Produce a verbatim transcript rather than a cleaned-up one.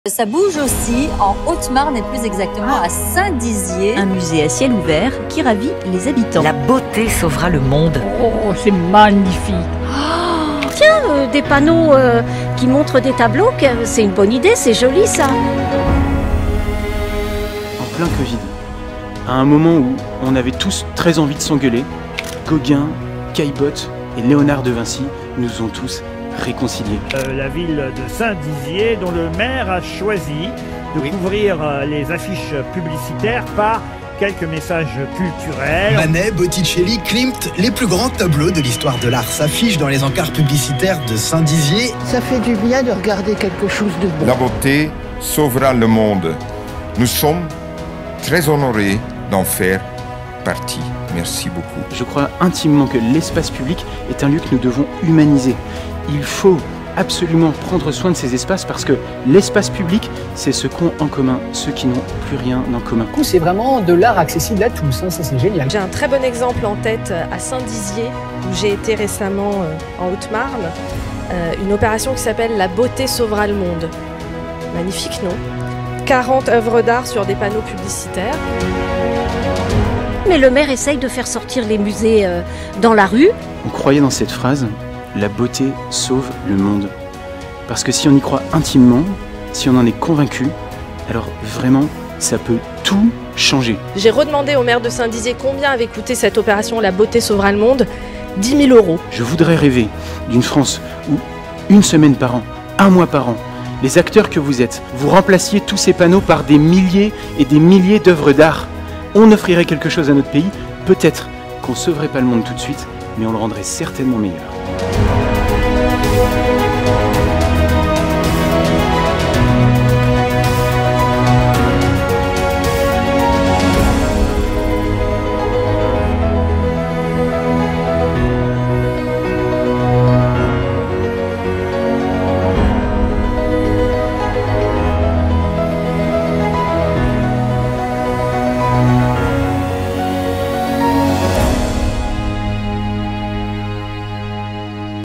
Ça bouge aussi en Haute-Marne et plus exactement à Saint-Dizier. Un musée à ciel ouvert qui ravit les habitants. La beauté sauvera le monde. Oh, c'est magnifique. Oh, tiens, euh, des panneaux euh, qui montrent des tableaux, c'est une bonne idée, c'est joli ça. En plein Covid, à un moment où on avait tous très envie de s'engueuler, Gauguin, Caillebotte et Léonard de Vinci nous ont tous réconciliés. Euh, la ville de Saint-Dizier, dont le maire a choisi de oui. couvrir euh, les affiches publicitaires par quelques messages culturels. Manet, Botticelli, Klimt, les plus grands tableaux de l'histoire de l'art s'affichent dans les encarts publicitaires de Saint-Dizier. Ça fait du bien de regarder quelque chose de beau. La beauté sauvera le monde. Nous sommes très honorés d'en faire partie. Merci beaucoup. Je crois intimement que l'espace public est un lieu que nous devons humaniser. Il faut absolument prendre soin de ces espaces parce que l'espace public, c'est ce qu'ont en commun ceux qui n'ont plus rien en commun. Du coup, c'est vraiment de l'art accessible à tous, hein, ça c'est génial. J'ai un très bon exemple en tête à Saint-Dizier, où j'ai été récemment euh, en Haute-Marne, euh, une opération qui s'appelle « La beauté sauvera le monde ». Magnifique, non ? quarante œuvres d'art sur des panneaux publicitaires. Mais le maire essaye de faire sortir les musées euh, dans la rue. On croyait dans cette phrase, la beauté sauve le monde. Parce que si on y croit intimement, si on en est convaincu, alors vraiment, ça peut tout changer. J'ai redemandé au maire de Saint-Dizier combien avait coûté cette opération La beauté sauvera le monde. dix mille euros. Je voudrais rêver d'une France où, une semaine par an, un mois par an, les acteurs que vous êtes, vous remplaciez tous ces panneaux par des milliers et des milliers d'œuvres d'art. On offrirait quelque chose à notre pays, peut-être qu'on ne sauverait pas le monde tout de suite, mais on le rendrait certainement meilleur.